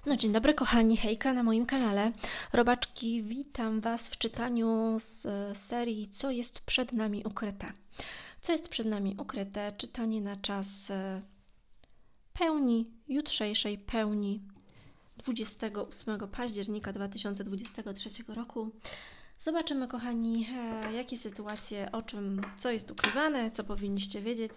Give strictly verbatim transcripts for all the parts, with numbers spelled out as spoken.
No dzień dobry kochani, hejka na moim kanale. Robaczki, witam Was w czytaniu z serii Co jest przed nami ukryte. Co jest przed nami ukryte? Czytanie na czas pełni, jutrzejszej pełni dwudziestego ósmego października dwa tysiące dwudziestego trzeciego roku. Zobaczymy kochani, jakie sytuacje, o czym, co jest ukrywane, co powinniście wiedzieć.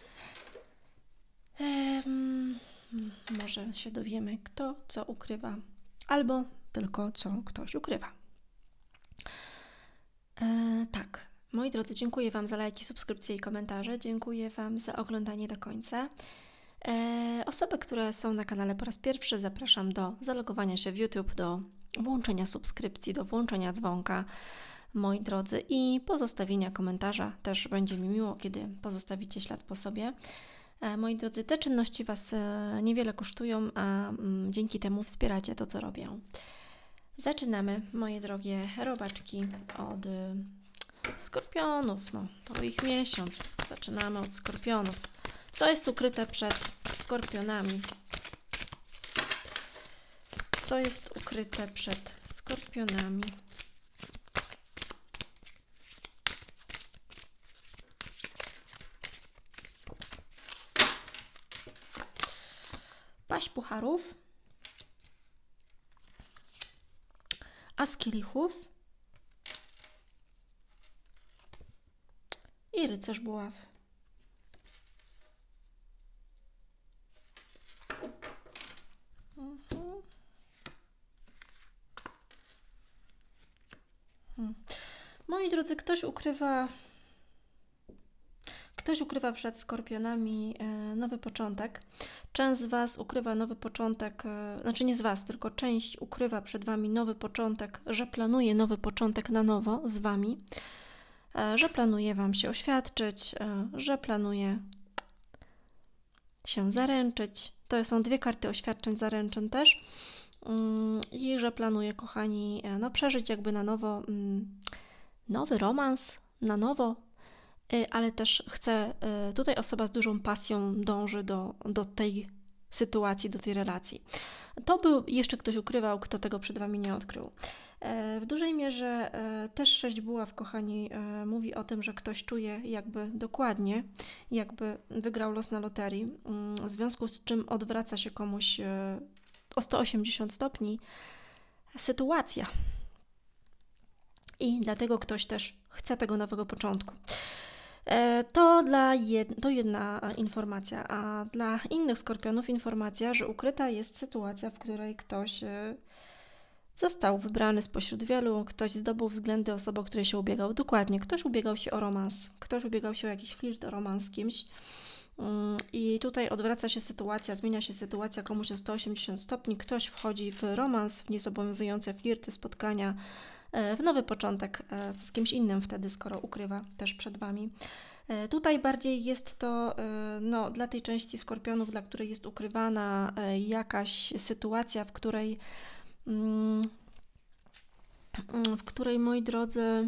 Ehm... Może się dowiemy, kto co ukrywa, albo tylko co ktoś ukrywa. E, tak, moi drodzy, dziękuję Wam za lajki, subskrypcje i komentarze. Dziękuję Wam za oglądanie do końca. E, osoby, które są na kanale po raz pierwszy, zapraszam do zalogowania się w YouTube, do włączenia subskrypcji, do włączenia dzwonka, moi drodzy, i pozostawienia komentarza. Też będzie mi miło, kiedy pozostawicie ślad po sobie. Moi drodzy, te czynności Was niewiele kosztują, a dzięki temu wspieracie to, co robię. Zaczynamy, moje drogie robaczki, od skorpionów. No, to ich miesiąc. Zaczynamy od skorpionów. Co jest ukryte przed skorpionami? Co jest ukryte przed skorpionami? Paź pucharów, as kielichów i rycerz buław. Mhm. Hmm. Moi drodzy, ktoś ukrywa Ktoś ukrywa przed skorpionami nowy początek. Część z Was ukrywa nowy początek, znaczy nie z Was, tylko część ukrywa przed Wami nowy początek, że planuje nowy początek na nowo z Wami, że planuje Wam się oświadczyć, że planuje się zaręczyć. To są dwie karty oświadczeń, zaręczyn też. I że planuje, kochani, no, przeżyć jakby na nowo nowy romans, na nowo, ale też chce, tutaj osoba z dużą pasją dąży do, do tej sytuacji, do tej relacji. To był jeszcze ktoś ukrywał, kto tego przed Wami nie odkrył. W dużej mierze też sześć buław, kochani, mówi o tym, że ktoś czuje jakby dokładnie, jakby wygrał los na loterii, w związku z czym odwraca się komuś o sto osiemdziesiąt stopni sytuacja. I dlatego ktoś też chce tego nowego początku. To, dla jed... to jedna informacja, a dla innych skorpionów informacja, że ukryta jest sytuacja, w której ktoś został wybrany spośród wielu, ktoś zdobył względy osoby, o której się ubiegał. Dokładnie, ktoś ubiegał się o romans, ktoś ubiegał się o jakiś flirt, o romans z kimś. I tutaj odwraca się sytuacja, zmienia się sytuacja komuś o sto osiemdziesiąt stopni, ktoś wchodzi w romans, w niezobowiązujące flirty, spotkania, w nowy początek z kimś innym wtedy, skoro ukrywa też przed Wami. Tutaj bardziej jest to no, dla tej części skorpionów, dla której jest ukrywana jakaś sytuacja, w której, w której, moi drodzy,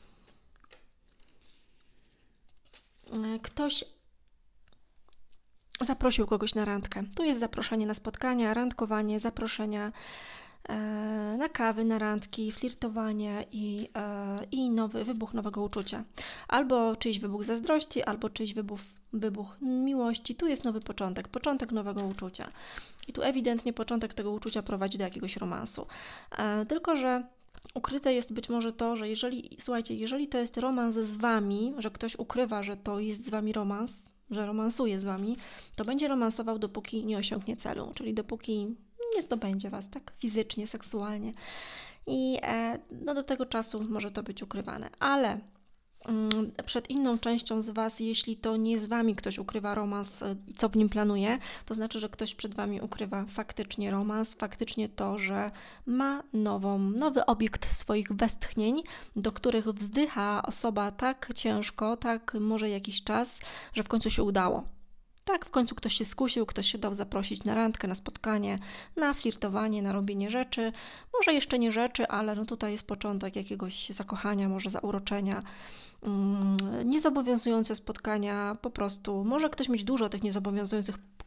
ktoś zaprosił kogoś na randkę. Tu jest zaproszenie na spotkania, randkowanie, zaproszenia na kawy, na randki, flirtowanie i, i nowy wybuch nowego uczucia. Albo czyjś wybuch zazdrości, albo czyjś wybuch, wybuch miłości. Tu jest nowy początek, początek nowego uczucia. I tu ewidentnie początek tego uczucia prowadzi do jakiegoś romansu. Tylko że ukryte jest być może to, że jeżeli, słuchajcie, jeżeli to jest romans z Wami, że ktoś ukrywa, że to jest z Wami romans, że romansuje z Wami, to będzie romansował, dopóki nie osiągnie celu, czyli dopóki nie zdobędzie Was tak fizycznie, seksualnie. I e, no do tego czasu może to być ukrywane. Ale mm, przed inną częścią z Was, jeśli to nie z Wami ktoś ukrywa romans i co w nim planuje, to znaczy, że ktoś przed Wami ukrywa faktycznie romans, faktycznie to, że ma nową, nowy obiekt swoich westchnień, do których wzdycha osoba tak ciężko, tak może jakiś czas, że w końcu się udało. Tak, w końcu ktoś się skusił, ktoś się dał zaprosić na randkę, na spotkanie, na flirtowanie, na robienie rzeczy. Może jeszcze nie rzeczy, ale no tutaj jest początek jakiegoś zakochania, może zauroczenia. Niezobowiązujące spotkania, po prostu. Może ktoś mieć dużo tych niezobowiązujących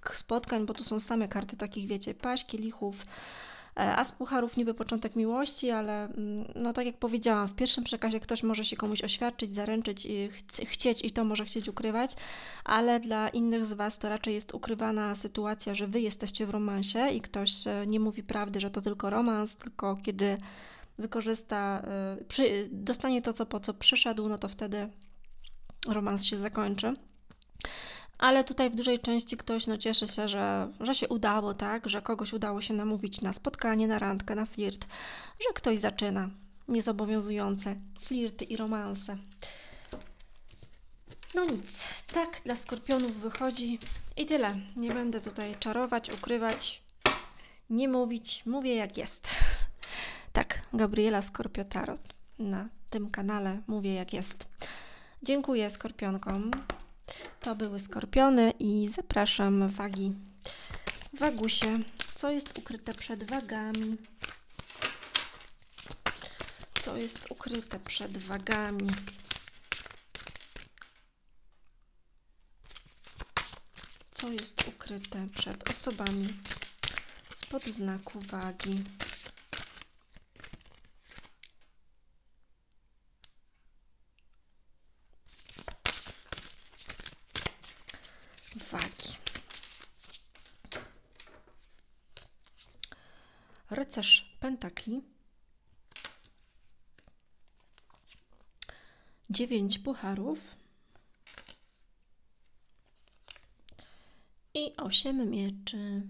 spotkań, bo tu są same karty takich, wiecie, paź kielichów, a z pucharów niby początek miłości, ale no tak jak powiedziałam, w pierwszym przekazie ktoś może się komuś oświadczyć, zaręczyć i ch chcieć i to może chcieć ukrywać, ale dla innych z Was to raczej jest ukrywana sytuacja, że Wy jesteście w romansie i ktoś nie mówi prawdy, że to tylko romans, tylko kiedy wykorzysta, przy, dostanie to, co po co przyszedł, no to wtedy romans się zakończy. Ale tutaj w dużej części ktoś no, cieszy się, że, że się udało, tak? Że kogoś udało się namówić na spotkanie, na randkę, na flirt, że ktoś zaczyna niezobowiązujące flirty i romanse. No nic, tak dla skorpionów wychodzi i tyle. Nie będę tutaj czarować, ukrywać, nie mówić, mówię jak jest. Tak, Gabriela Skorpio Tarot na tym kanale mówię jak jest. Dziękuję skorpionkom. To były skorpiony i zapraszam wagi. Wagusie, co jest ukryte przed wagami? Co jest ukryte przed wagami? Co jest ukryte przed osobami spod znaku wagi? Wagi. Rycerz pentakli. Dziewięć pucharów. I osiem mieczy.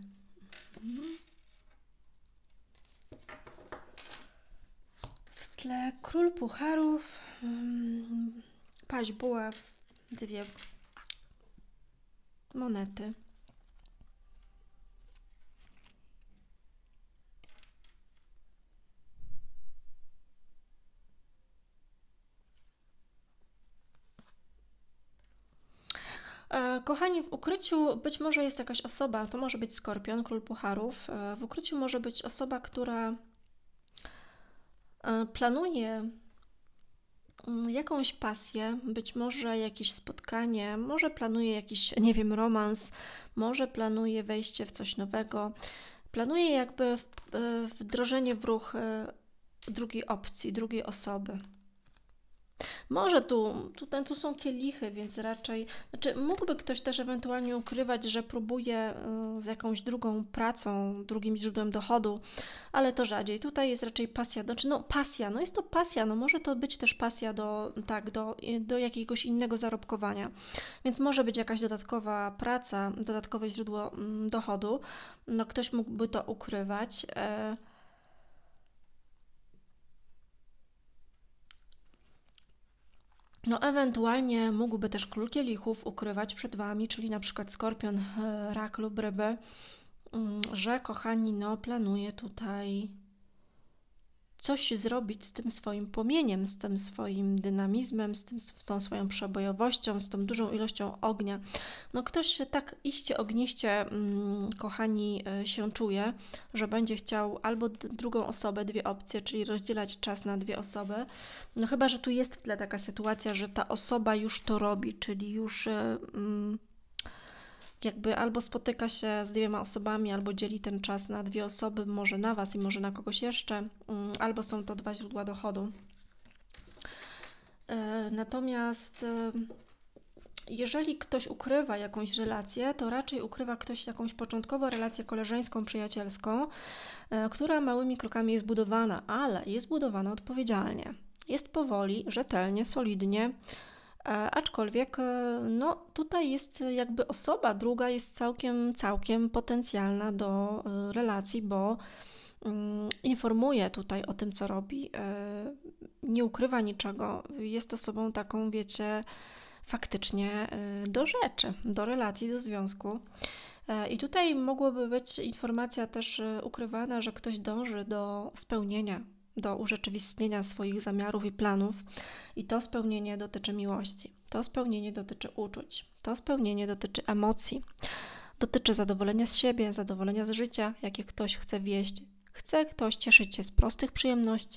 W tle król pucharów. Paź buław. Dwie monety. E, kochani, w ukryciu być może jest jakaś osoba, to może być skorpion, król pucharów. E, w ukryciu może być osoba, która e, planuje jakąś pasję, być może jakieś spotkanie, może planuje jakiś, nie wiem, romans, może planuje wejście w coś nowego, planuje jakby wdrożenie w ruch drugiej opcji, drugiej osoby. Może tu, tutaj tu są kielichy, więc raczej, znaczy mógłby ktoś też ewentualnie ukrywać, że próbuje z jakąś drugą pracą, drugim źródłem dochodu, ale to rzadziej. Tutaj jest raczej pasja, znaczy no pasja, no jest to pasja, no może to być też pasja do, tak, do, do jakiegoś innego zarobkowania, więc może być jakaś dodatkowa praca, dodatkowe źródło dochodu, no ktoś mógłby to ukrywać. No ewentualnie mógłby też król kielichów ukrywać przed Wami, czyli na przykład skorpion, rak lub ryby, że kochani, no planuje tutaj coś zrobić z tym swoim płomieniem, z tym swoim dynamizmem, z, tym, z tą swoją przebojowością, z tą dużą ilością ognia. No ktoś tak iście ogniście, kochani, się czuje, że będzie chciał albo drugą osobę, dwie opcje, czyli rozdzielać czas na dwie osoby. No chyba, że tu jest w tle taka sytuacja, że ta osoba już to robi, czyli już jakby albo spotyka się z dwiema osobami, albo dzieli ten czas na dwie osoby, może na Was i może na kogoś jeszcze, albo są to dwa źródła dochodu. Natomiast jeżeli ktoś ukrywa jakąś relację, to raczej ukrywa ktoś jakąś początkową relację koleżeńską, przyjacielską, która małymi krokami jest budowana, ale jest budowana odpowiedzialnie. Jest powoli, rzetelnie, solidnie, aczkolwiek no, tutaj jest jakby osoba druga jest całkiem, całkiem potencjalna do relacji, bo informuje tutaj o tym, co robi, nie ukrywa niczego, jest osobą taką, wiecie, faktycznie do rzeczy, do relacji, do związku. I tutaj mogłoby być informacja też ukrywana, że ktoś dąży do spełnienia, do urzeczywistnienia swoich zamiarów i planów i to spełnienie dotyczy miłości, to spełnienie dotyczy uczuć, to spełnienie dotyczy emocji, dotyczy zadowolenia z siebie, zadowolenia z życia, jakie ktoś chce wieść. Chce ktoś cieszyć się z prostych przyjemności,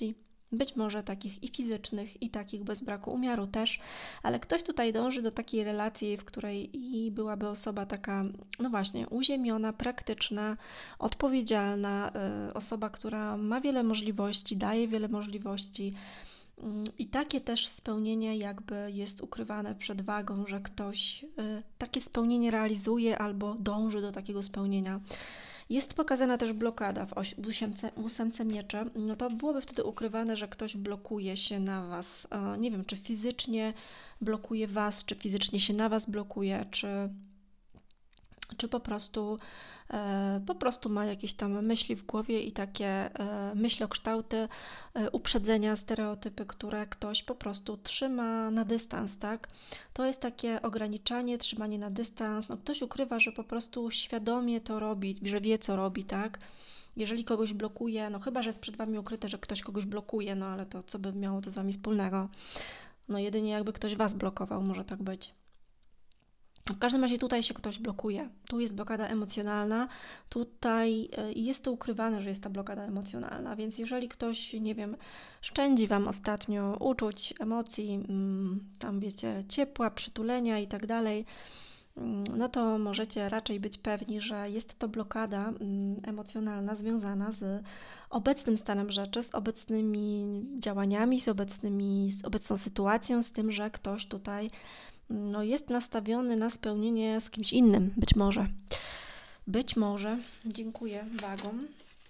Być może takich i fizycznych, i takich bez braku umiaru też, ale ktoś tutaj dąży do takiej relacji, w której i byłaby osoba taka, no właśnie, uziemiona, praktyczna, odpowiedzialna, y, osoba, która ma wiele możliwości, daje wiele możliwości. I takie też spełnienie jakby jest ukrywane przed wagą, że ktoś y, takie spełnienie realizuje albo dąży do takiego spełnienia. Jest pokazana też blokada w, oś, w, ósemce, w ósemce mieczy, no to byłoby wtedy ukrywane, że ktoś blokuje się na Was. E, nie wiem, czy fizycznie blokuje Was, czy fizycznie się na Was blokuje, czy, czy po prostu e, po prostu ma jakieś tam myśli w głowie i takie e, myślokształty, e, uprzedzenia, stereotypy, które ktoś po prostu trzyma na dystans, tak? To jest takie ograniczanie, trzymanie na dystans. No, ktoś ukrywa, że po prostu świadomie to robi, że wie, co robi, tak? Jeżeli kogoś blokuje, no chyba, że jest przed Wami ukryte, że ktoś kogoś blokuje, no ale to co by miało to z Wami wspólnego? No jedynie jakby ktoś Was blokował, może tak być. W każdym razie tutaj się ktoś blokuje. Tu jest blokada emocjonalna, tutaj jest to ukrywane, że jest ta blokada emocjonalna, więc jeżeli ktoś, nie wiem, szczędzi Wam ostatnio uczuć, emocji, tam wiecie, ciepła, przytulenia i tak dalej, no to możecie raczej być pewni, że jest to blokada emocjonalna związana z obecnym stanem rzeczy, z obecnymi działaniami, z, obecnymi, z obecną sytuacją, z tym, że ktoś tutaj no jest nastawiony na spełnienie z kimś innym, być może. Być może. Dziękuję wagom.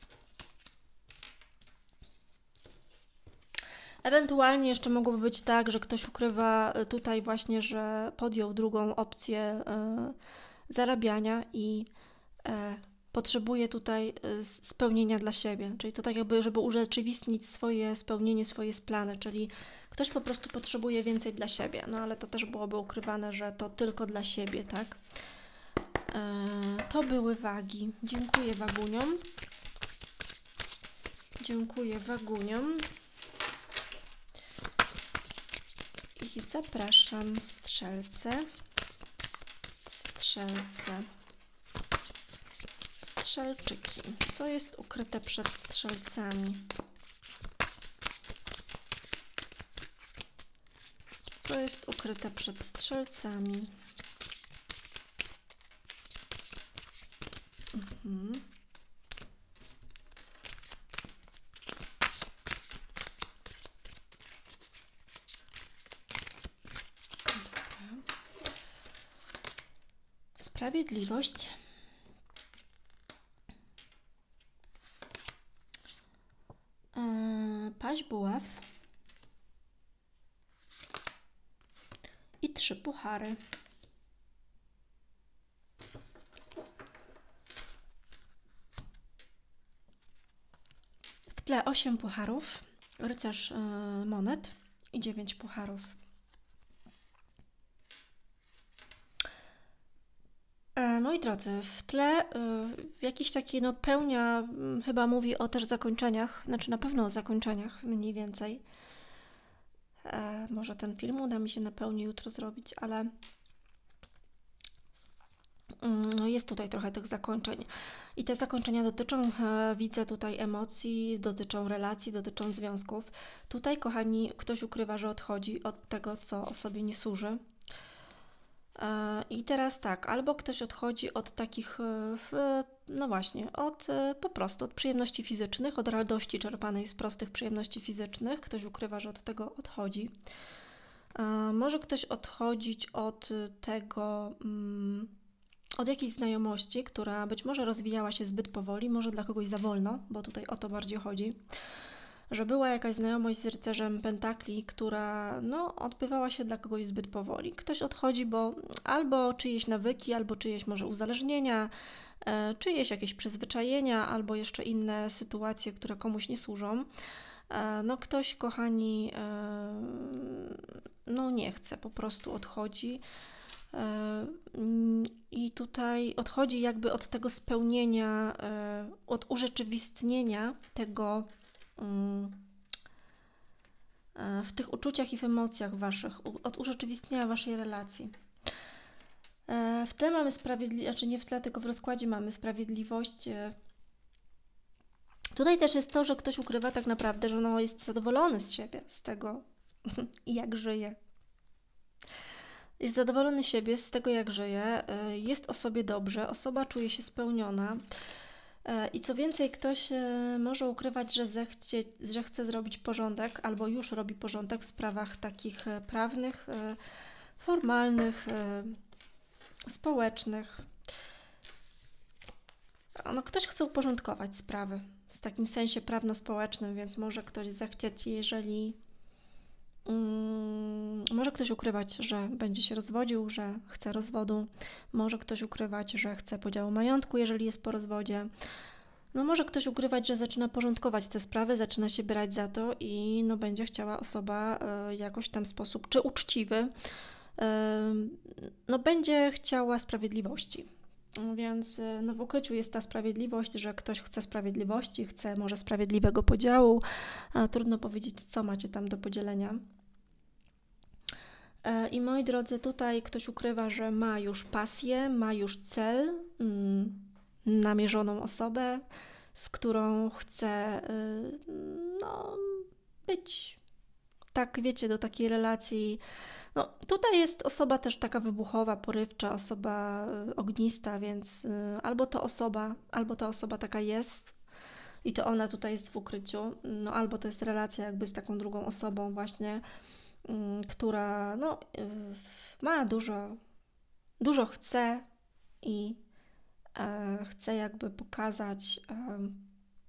Ewentualnie jeszcze mogłoby być tak, że ktoś ukrywa tutaj właśnie, że podjął drugą opcję y, zarabiania i y, potrzebuje tutaj spełnienia dla siebie. Czyli to tak jakby, żeby urzeczywistnić swoje spełnienie, swoje plany, czyli ktoś po prostu potrzebuje więcej dla siebie, no ale to też byłoby ukrywane, że to tylko dla siebie, tak? Eee, to były wagi. Dziękuję waguniom. Dziękuję waguniom. I zapraszam strzelce. Strzelce. Strzelczyki. Co jest ukryte przed strzelcami? Co jest ukryte przed strzelcami? Mhm. Sprawiedliwość. Eee, paź buław. I trzy puchary. W tle osiem pucharów, rycerz yy, monet i dziewięć pucharów. E, moi drodzy, w tle yy, jakiś taki, no pełnia, yy, chyba mówi o też zakończeniach, znaczy na pewno o zakończeniach mniej więcej. E, może ten film uda mi się na pełni jutro zrobić, ale no jest tutaj trochę tych zakończeń. I te zakończenia dotyczą, e, widzę tutaj emocji, dotyczą relacji, dotyczą związków. Tutaj, kochani, ktoś ukrywa, że odchodzi od tego, co osobie nie służy. E, I teraz tak, albo ktoś odchodzi od takich, e, no właśnie, od e, po prostu od przyjemności fizycznych, od radości czerpanej z prostych przyjemności fizycznych. Ktoś ukrywa, że od tego odchodzi. E, może ktoś odchodzić od tego... Mm, od jakiejś znajomości, która być może rozwijała się zbyt powoli, może dla kogoś za wolno, bo tutaj o to bardziej chodzi, że była jakaś znajomość z rycerzem pentakli, która no, odbywała się dla kogoś zbyt powoli. Ktoś odchodzi, bo albo czyjeś nawyki, albo czyjeś może uzależnienia, e, czyjeś jakieś przyzwyczajenia, albo jeszcze inne sytuacje, które komuś nie służą. E, no ktoś, kochani, e, no nie chce, po prostu odchodzi. I tutaj odchodzi jakby od tego spełnienia, od urzeczywistnienia tego w tych uczuciach i w emocjach waszych, od urzeczywistnienia waszej relacji. W tle mamy sprawiedliwość, znaczy nie w tle, tylko w rozkładzie mamy sprawiedliwość. Tutaj też jest to, że ktoś ukrywa tak naprawdę, że no jest zadowolony z siebie, z tego, jak żyje. Jest zadowolony z siebie, z tego, jak żyje, jest o sobie dobrze, osoba czuje się spełniona. I co więcej, ktoś może ukrywać, że, zechcie, że chce zrobić porządek albo już robi porządek w sprawach takich prawnych, formalnych, społecznych. No, ktoś chce uporządkować sprawy w takim sensie prawno-społecznym, więc może ktoś zechcieć, jeżeli um, może ktoś ukrywać, że będzie się rozwodził, że chce rozwodu, może ktoś ukrywać, że chce podziału majątku, jeżeli jest po rozwodzie. No może ktoś ukrywać, że zaczyna porządkować te sprawy, zaczyna się brać za to i no będzie chciała osoba y, jakoś tam w sposób, czy uczciwy, y, no będzie chciała sprawiedliwości. Więc no, w ukryciu jest ta sprawiedliwość, że ktoś chce sprawiedliwości, chce może sprawiedliwego podziału. Trudno powiedzieć, co macie tam do podzielenia. I moi drodzy, tutaj ktoś ukrywa, że ma już pasję, ma już cel, mm, namierzoną osobę, z którą chce y, no, być, tak wiecie, do takiej relacji. No, tutaj jest osoba też taka wybuchowa, porywcza, osoba y, ognista, więc y, albo to osoba, albo ta osoba taka jest i to ona tutaj jest w ukryciu, no albo to jest relacja jakby z taką drugą osobą właśnie, y, która no, y, ma dużo, dużo chce i y, chce jakby pokazać, y,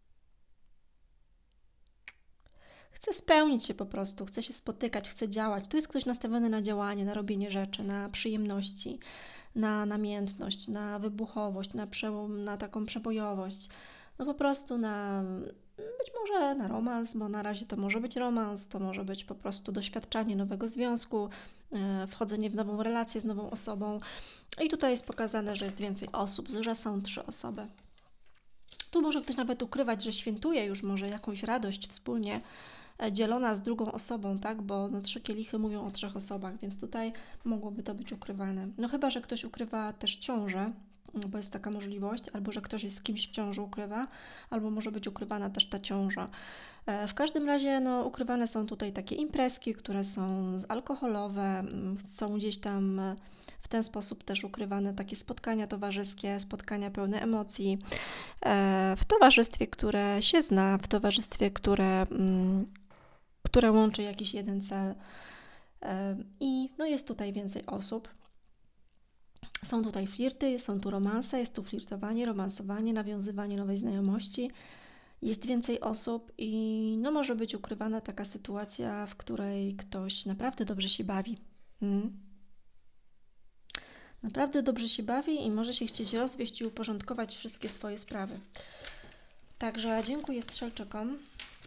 chce spełnić się po prostu, chce się spotykać, chce działać. Tu jest ktoś nastawiony na działanie, na robienie rzeczy, na przyjemności, na namiętność, na wybuchowość, na, prze, na taką przebojowość. No po prostu na, być może na romans, bo na razie to może być romans, to może być po prostu doświadczanie nowego związku, e, wchodzenie w nową relację z nową osobą. I tutaj jest pokazane, że jest więcej osób, że są trzy osoby. Tu może ktoś nawet ukrywać, że świętuje już może jakąś radość wspólnie, dzielona z drugą osobą, tak? Bo no, trzy kielichy mówią o trzech osobach, więc tutaj mogłoby to być ukrywane. No chyba, że ktoś ukrywa też ciążę, bo jest taka możliwość, albo że ktoś jest z kimś w ciąży ukrywa, albo może być ukrywana też ta ciąża. W każdym razie no, ukrywane są tutaj takie imprezki, które są alkoholowe, są gdzieś tam w ten sposób też ukrywane takie spotkania towarzyskie, spotkania pełne emocji, w towarzystwie, które się zna, w towarzystwie, które, które łączy jakiś jeden cel. I no, jest tutaj więcej osób. Są tutaj flirty, są tu romanse, jest tu flirtowanie, romansowanie, nawiązywanie nowej znajomości. Jest więcej osób i no, może być ukrywana taka sytuacja, w której ktoś naprawdę dobrze się bawi. Hmm. Naprawdę dobrze się bawi i może się chcieć rozwieść i uporządkować wszystkie swoje sprawy. Także dziękuję strzelczykom.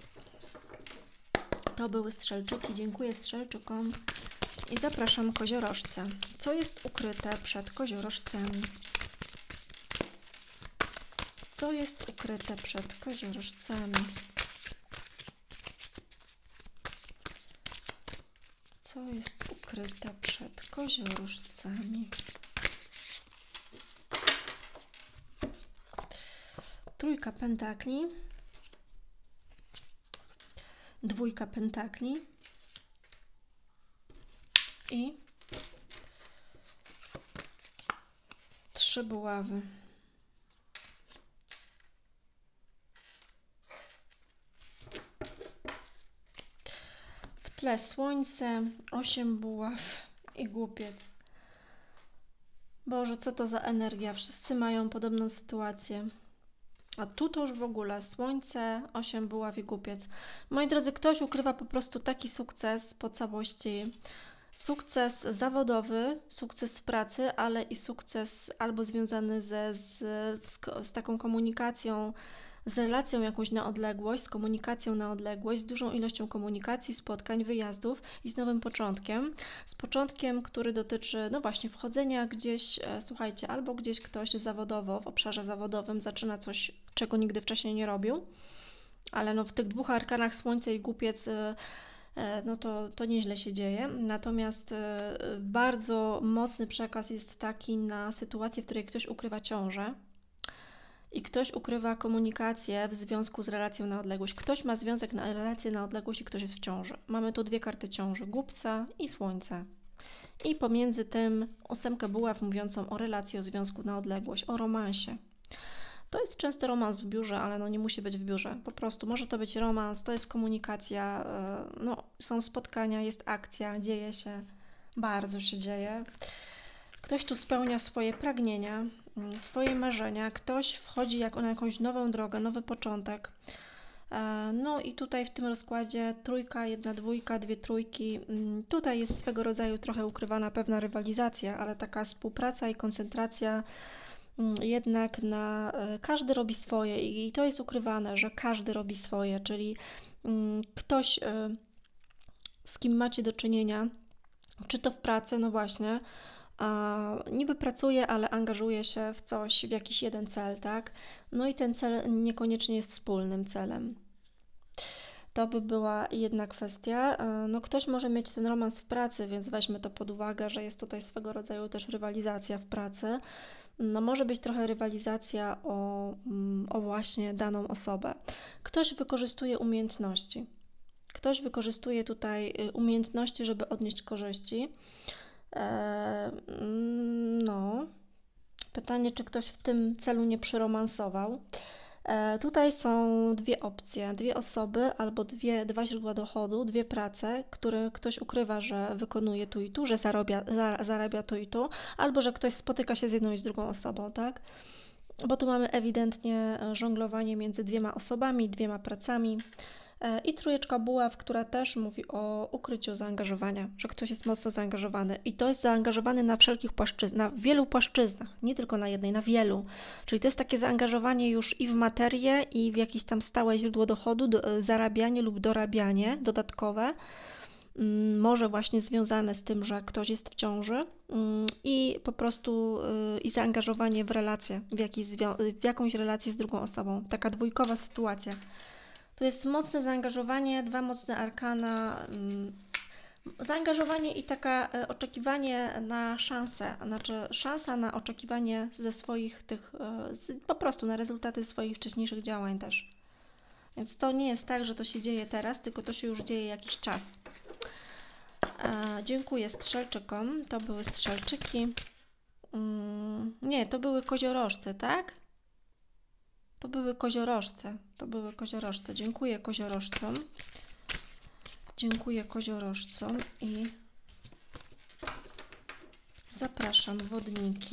To były strzelczyki. Dziękuję strzelczykom. I zapraszam koziorożce. Co jest ukryte przed koziorożcami? Co jest ukryte przed koziorożcami? Co jest ukryte przed koziorożcami? Trójka pentakli. Dwójka pentakli. I trzy buławy. W tle słońce, osiem buław i głupiec. Boże, co to za energia? Wszyscy mają podobną sytuację. A tu to już w ogóle słońce, osiem buław i głupiec. Moi drodzy, ktoś ukrywa po prostu taki sukces po całości. Sukces zawodowy, sukces w pracy, ale i sukces albo związany ze, z, z, z taką komunikacją, z relacją jakąś na odległość, z komunikacją na odległość, z dużą ilością komunikacji, spotkań, wyjazdów i z nowym początkiem. Z początkiem, który dotyczy, no właśnie, wchodzenia gdzieś, e, słuchajcie, albo gdzieś ktoś zawodowo, w obszarze zawodowym zaczyna coś, czego nigdy wcześniej nie robił, ale no w tych dwóch arkanach Słońce i Głupiec e, no to, to nieźle się dzieje. Natomiast bardzo mocny przekaz jest taki na sytuację, w której ktoś ukrywa ciążę. i ktoś ukrywa komunikację w związku z relacją na odległość. Ktoś ma związek na relację na odległość i ktoś jest w ciąży. Mamy tu dwie karty ciąży, głupca i słońce. I pomiędzy tym ósemkę buław mówiącą o relacji, o związku na odległość, o romansie. To jest często romans w biurze, ale no nie musi być w biurze. Po prostu może to być romans, to jest komunikacja, no, są spotkania, jest akcja, dzieje się, bardzo się dzieje. Ktoś tu spełnia swoje pragnienia, swoje marzenia, ktoś wchodzi jak na jakąś nową drogę, nowy początek. No i tutaj w tym rozkładzie trójka, jedna dwójka, dwie trójki. Tutaj jest swego rodzaju trochę ukrywana pewna rywalizacja, ale taka współpraca i koncentracja jednak na każdy robi swoje i to jest ukrywane, że każdy robi swoje, czyli ktoś, z kim macie do czynienia, czy to w pracy, no właśnie, a niby pracuje, ale angażuje się w coś, w jakiś jeden cel, tak? No i ten cel niekoniecznie jest wspólnym celem. To by była jedna kwestia. No ktoś może mieć ten romans w pracy, więc weźmy to pod uwagę, że jest tutaj swego rodzaju też rywalizacja w pracy. No może być trochę rywalizacja o, o właśnie daną osobę. Ktoś wykorzystuje umiejętności. Ktoś wykorzystuje tutaj umiejętności, żeby odnieść korzyści. Eee, no, pytanie, czy ktoś w tym celu nie przyromansował. E, tutaj są dwie opcje, dwie osoby albo dwie, dwa źródła dochodu, dwie prace, które ktoś ukrywa, że wykonuje tu i tu, że zarabia, za, zarabia tu i tu, albo że ktoś spotyka się z jedną i z drugą osobą, tak? Bo tu mamy ewidentnie żonglowanie między dwiema osobami, dwiema pracami. I trójeczka buław, która też mówi o ukryciu zaangażowania, że ktoś jest mocno zaangażowany i to jest zaangażowany na wszelkich płaszczyznach, na wielu płaszczyznach, nie tylko na jednej, na wielu. Czyli to jest takie zaangażowanie już i w materię, i w jakieś tam stałe źródło dochodu, do, zarabianie lub dorabianie dodatkowe, może właśnie związane z tym, że ktoś jest w ciąży i po prostu i zaangażowanie w relację, w, jakiś, w jakąś relację z drugą osobą. Taka dwójkowa sytuacja. Tu jest mocne zaangażowanie, dwa mocne arkana, zaangażowanie i taka oczekiwanie na szansę, znaczy szansa na oczekiwanie ze swoich tych, po prostu na rezultaty swoich wcześniejszych działań też. Więc to nie jest tak, że to się dzieje teraz, tylko to się już dzieje jakiś czas. E, dziękuję strzelczykom, to były strzelczyki. Mm, nie, to były koziorożce, tak? To były koziorożce, to były koziorożce. Dziękuję koziorożcom. Dziękuję koziorożcom i zapraszam wodniki.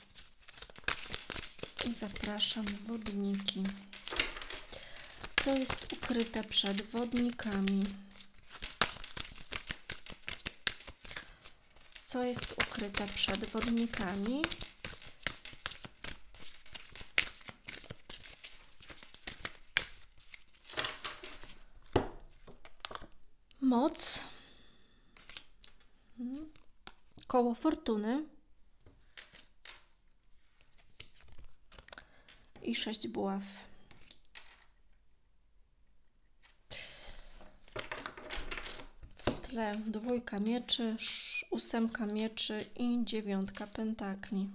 I zapraszam wodniki. Co jest ukryte przed wodnikami? Co jest ukryte przed wodnikami? Moc, koło fortuny i sześć buław. W tle dwójka mieczy, ósemka mieczy i dziewiątka pentakli.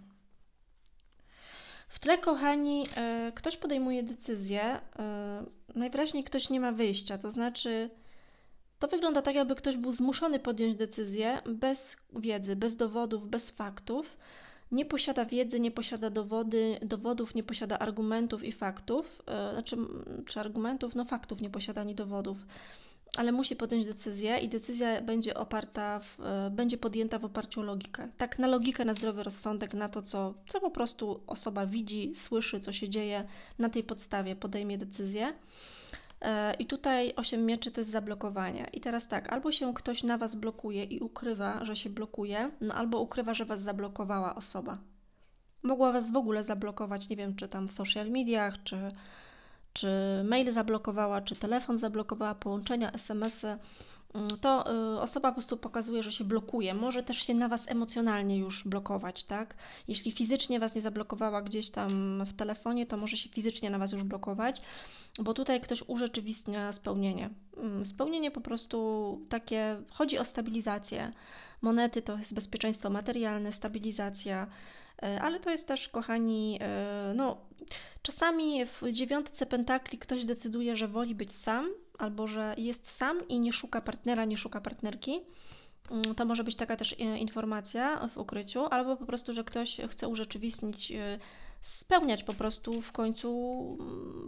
W tle, kochani, ktoś podejmuje decyzję, najwyraźniej ktoś nie ma wyjścia, to znaczy to wygląda tak, jakby ktoś był zmuszony podjąć decyzję bez wiedzy, bez dowodów, bez faktów. Nie posiada wiedzy, nie posiada dowody, dowodów, nie posiada argumentów i faktów. Znaczy, czy argumentów? No faktów nie posiada ani dowodów. Ale musi podjąć decyzję i decyzja będzie oparta, w, będzie podjęta w oparciu o logikę. Tak, na logikę, na zdrowy rozsądek, na to, co, co po prostu osoba widzi, słyszy, co się dzieje. Na tej podstawie podejmie decyzję. I tutaj osiem mieczy to jest zablokowanie. I teraz tak, albo się ktoś na Was blokuje i ukrywa, że się blokuje, no albo ukrywa, że Was zablokowała osoba. Mogła Was w ogóle zablokować, nie wiem, czy tam w social mediach, czy, czy mail zablokowała, czy telefon zablokowała, połączenia, es em esy. To y, osoba po prostu pokazuje, że się blokuje. Może też się na Was emocjonalnie już blokować, tak? Jeśli fizycznie Was nie zablokowała gdzieś tam w telefonie, to może się fizycznie na Was już blokować, bo tutaj ktoś urzeczywistnia spełnienie. Y, spełnienie po prostu takie, chodzi o stabilizację. Monety to jest bezpieczeństwo materialne, stabilizacja, y, ale to jest też, kochani, y, no Czasami w dziewiątce pentakli ktoś decyduje, że woli być sam, albo że jest sam i nie szuka partnera, nie szuka partnerki. To może być taka też informacja w ukryciu, albo po prostu, że ktoś chce urzeczywistnić, spełniać po prostu w końcu.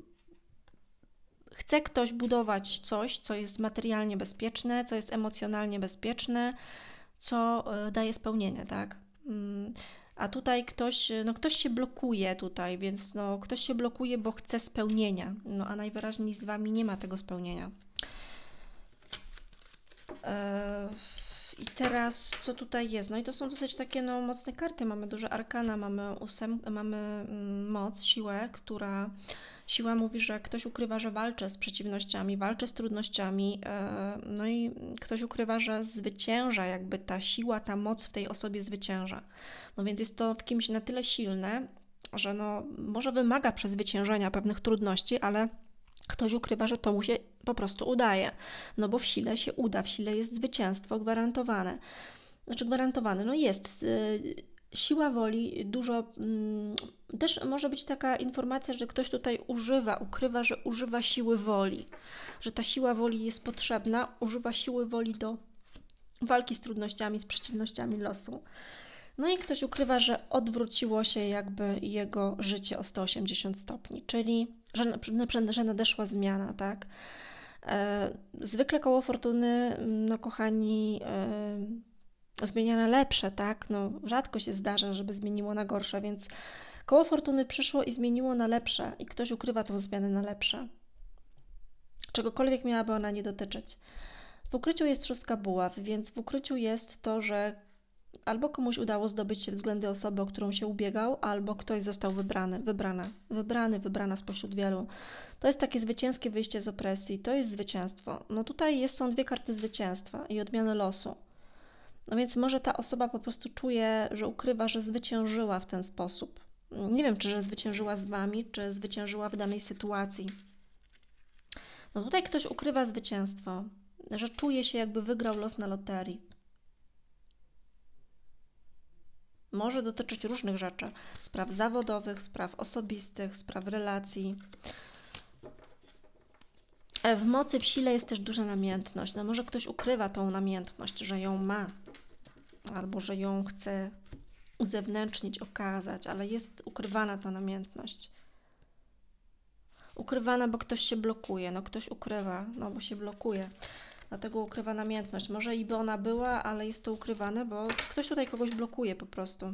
Chce ktoś budować coś, co jest materialnie bezpieczne, co jest emocjonalnie bezpieczne, co daje spełnienie, tak? A tutaj ktoś, no ktoś się blokuje tutaj, więc no ktoś się blokuje, bo chce spełnienia, no a najwyraźniej z Wami nie ma tego spełnienia. I teraz co tutaj jest? No i to są dosyć takie no, mocne karty. Mamy duże arkana, mamy, ósem, mamy moc, siłę, która... Siła mówi, że ktoś ukrywa, że walczy z przeciwnościami, walczy z trudnościami, no i ktoś ukrywa, że zwycięża, jakby ta siła, ta moc w tej osobie zwycięża. No więc jest to w kimś na tyle silne, że no, może wymaga przezwyciężenia pewnych trudności, ale ktoś ukrywa, że to mu się po prostu udaje. No bo w sile się uda, w sile jest zwycięstwo gwarantowane. Znaczy gwarantowane, no jest... Siła woli, dużo, też może być taka informacja, że ktoś tutaj używa, ukrywa, że używa siły woli, że ta siła woli jest potrzebna, używa siły woli do walki z trudnościami, z przeciwnościami losu. No i ktoś ukrywa, że odwróciło się jakby jego życie o sto osiemdziesiąt stopni, czyli że, że nadeszła zmiana, tak? Zwykle koło fortuny, no kochani, zmienia na lepsze, tak? No, rzadko się zdarza, żeby zmieniło na gorsze, więc koło fortuny przyszło i zmieniło na lepsze i ktoś ukrywa tą zmianę na lepsze. Czegokolwiek miałaby ona nie dotyczyć. W ukryciu jest szóstka buław, więc w ukryciu jest to, że albo komuś udało zdobyć się względy osoby, o którą się ubiegał, albo ktoś został wybrany, wybrana, wybrany, wybrana spośród wielu. To jest takie zwycięskie wyjście z opresji, to jest zwycięstwo. No tutaj jest, są dwie karty zwycięstwa i odmiany losu. No więc może ta osoba po prostu czuje, że ukrywa, że zwyciężyła w ten sposób. Nie wiem, czy że zwyciężyła z Wami, czy zwyciężyła w danej sytuacji. No tutaj ktoś ukrywa zwycięstwo, że czuje się, jakby wygrał los na loterii. Może dotyczyć różnych rzeczy. Spraw zawodowych, spraw osobistych, spraw relacji. W mocy, w sile jest też duża namiętność. No może ktoś ukrywa tą namiętność, że ją ma. Albo że ją chce uzewnętrznić, okazać, ale jest ukrywana ta namiętność. Ukrywana, bo ktoś się blokuje. No ktoś ukrywa, no bo się blokuje. Dlatego ukrywa namiętność. Może i by ona była, ale jest to ukrywane, bo ktoś tutaj kogoś blokuje po prostu.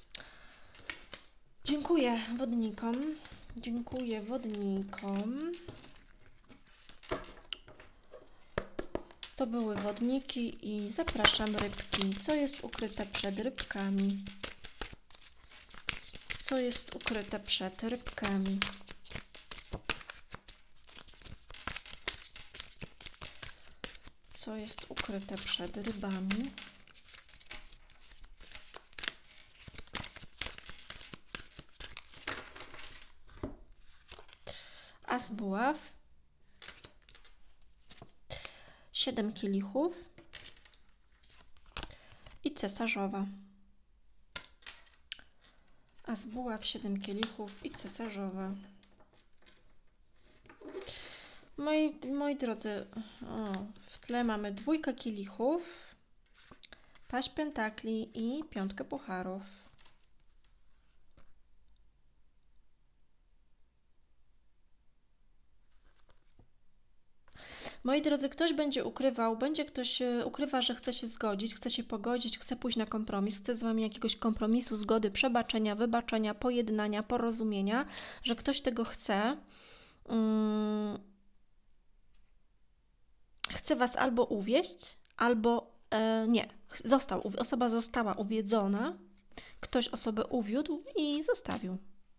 Dziękuję wodnikom. Dziękuję wodnikom. To były wodniki i zapraszam rybki. Co jest ukryte przed rybkami? Co jest ukryte przed rybkami? Co jest ukryte przed rybami? As buław. Siedem kielichów i cesarzowa. As buław, siedem kielichów i cesarzowa. Moi, moi drodzy, o, w tle mamy dwójkę kielichów, paź pentakli i piątkę pucharów. Moi drodzy, ktoś będzie ukrywał, będzie ktoś ukrywa, że chce się zgodzić, chce się pogodzić, chce pójść na kompromis, chce z Wami jakiegoś kompromisu, zgody, przebaczenia, wybaczenia, pojednania, porozumienia, że ktoś tego chce. Hmm. Chce Was albo uwieść, albo e, nie. Został, osoba została uwiedzona, ktoś osobę uwiódł i zostawił.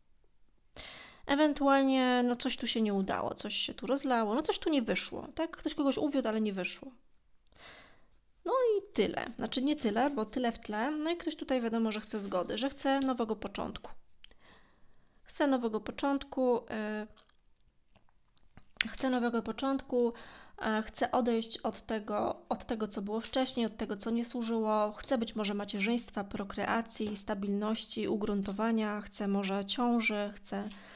Ewentualnie no coś tu się nie udało, coś się tu rozlało, no coś tu nie wyszło, tak? Ktoś kogoś uwiódł, ale nie wyszło. No i tyle. Znaczy nie tyle, bo tyle w tle. No i ktoś tutaj wiadomo, że chce zgody, że chce nowego początku. Chce nowego początku, yy, chce nowego początku, yy, chce odejść od tego, od tego, co było wcześniej, od tego, co nie służyło. Chce być może macierzyństwa, prokreacji, stabilności, ugruntowania, chce może ciąży, chce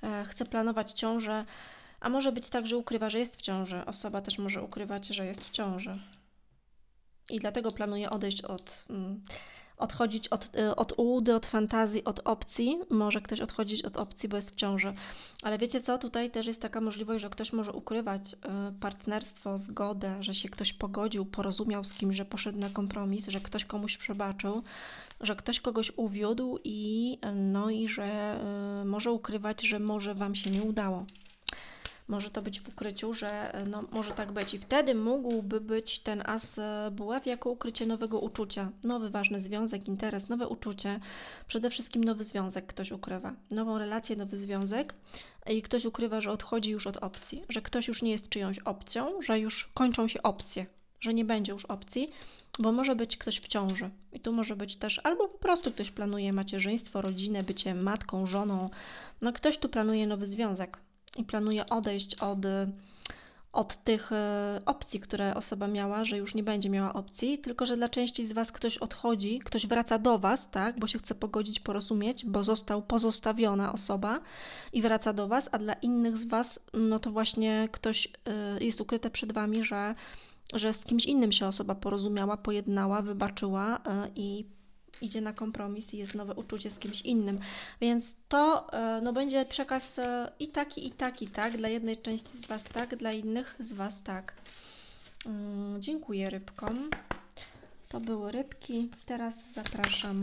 chce planować ciążę, a może być tak, że ukrywa, że jest w ciąży. Osoba też może ukrywać, że jest w ciąży. I dlatego planuje odejść od... Mm, odchodzić od, od ułudy, od fantazji, od opcji. Może ktoś odchodzić od opcji, bo jest w ciąży. Ale wiecie co? Tutaj też jest taka możliwość, że ktoś może ukrywać partnerstwo, zgodę, że się ktoś pogodził, porozumiał z kimś, że poszedł na kompromis, że ktoś komuś przebaczył, że ktoś kogoś uwiódł i, no i że y, może ukrywać, że może Wam się nie udało. Może to być w ukryciu, że no, może tak być. I wtedy mógłby być ten as buław jako ukrycie nowego uczucia. Nowy, ważny związek, interes, nowe uczucie. Przede wszystkim nowy związek ktoś ukrywa. Nową relację, nowy związek. I ktoś ukrywa, że odchodzi już od opcji. Że ktoś już nie jest czyjąś opcją, że już kończą się opcje. Że nie będzie już opcji, bo może być ktoś w ciąży. I tu może być też, albo po prostu ktoś planuje macierzyństwo, rodzinę, bycie matką, żoną. No ktoś tu planuje nowy związek. I planuje odejść od, od tych opcji, które osoba miała, że już nie będzie miała opcji, tylko że dla części z Was ktoś odchodzi, ktoś wraca do Was, tak, bo się chce pogodzić, porozumieć, bo został pozostawiona osoba i wraca do Was, a dla innych z Was, no to właśnie ktoś jest ukryte przed Wami, że, że z kimś innym się osoba porozumiała, pojednała, wybaczyła i idzie na kompromis i jest nowe uczucie z kimś innym. Więc to no, będzie przekaz i taki, i taki, tak? Dla jednej części z Was tak, dla innych z Was tak. Hmm, dziękuję rybkom. To były rybki. Teraz zapraszam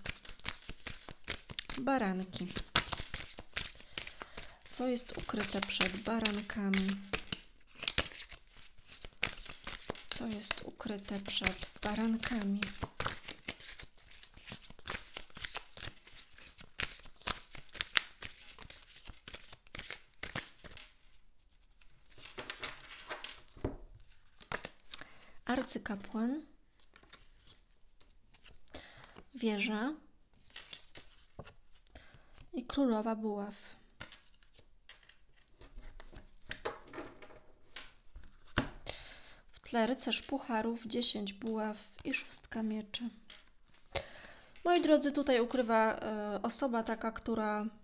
baranki. Co jest ukryte przed barankami? Co jest ukryte przed barankami? Arcykapłan, wieża i królowa buław. W tle rycerz pucharów, dziesięć buław i szóstka mieczy. Moi drodzy, tutaj ukrywa y, osoba taka, która y,